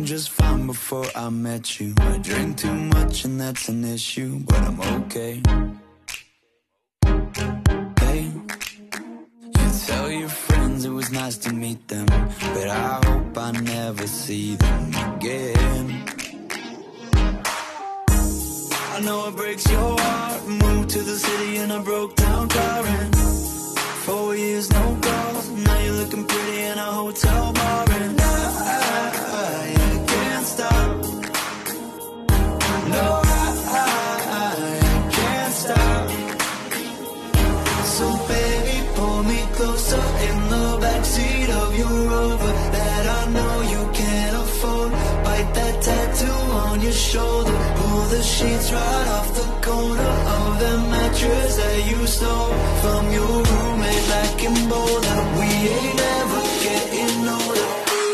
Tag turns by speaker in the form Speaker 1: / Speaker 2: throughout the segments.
Speaker 1: doing just fine before I met you. I drink too much and that's an issue, but I'm okay. Hey, you tell your friends it was nice to meet them, but I hope I never see them again. I know it breaks your heart. Moved to the city in a broke down car, and 4 years no calls. Now you're looking pretty in a hotel bar, and I can't stop. No, I can't stop. So baby, pull me closer in the backseat of your Rover that I know you can't afford. Bite that tattoo on your shoulder. Pull the sheets right off the corner of the mattress that you stole from your roommate back in Boulder. We ain't ever getting older.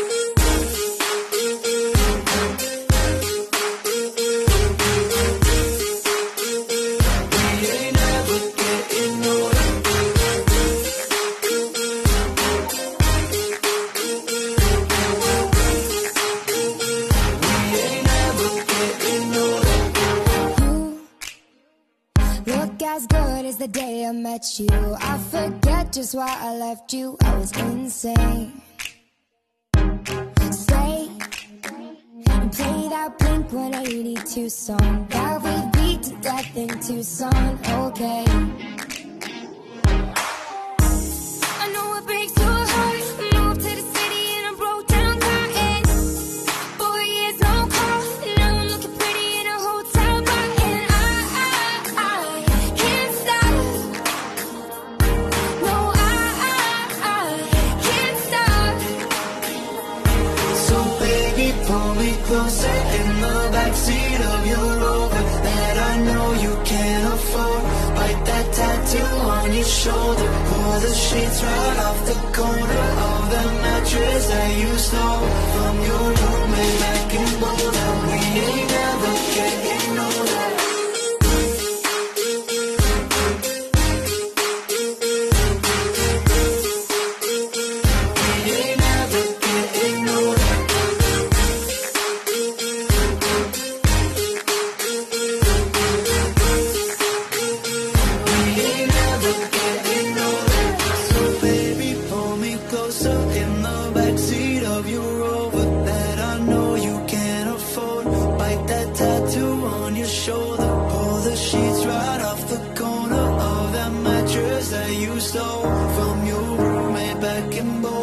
Speaker 2: As good as the day I met you, I forget just why I left you. I was insane. Stay and play that Blink-182 song that we beat to death in Tucson. Okay, I know it breaks your heart. Moved to the city and I broke down crying. 4 years no call. Now I'm looking pretty in a hotel bar, and I can't stop. No, I can't stop.
Speaker 1: So baby, pull me closer in the backseat of your Rover that I know you can't afford. Bite that tattoo on your shoulder. Pull the sheets right off the corner of the mattress that you stole from your roommate back in Boulder. We ain't never getting older. We ain't never getting older. We ain't never getting older. So baby, pull me closer in the backseat of your Rover that I know you can't afford. Bite that tattoo on your shoulder. Pull the sheets right off the corner of that mattress that you stole from your roommate back in Boulder.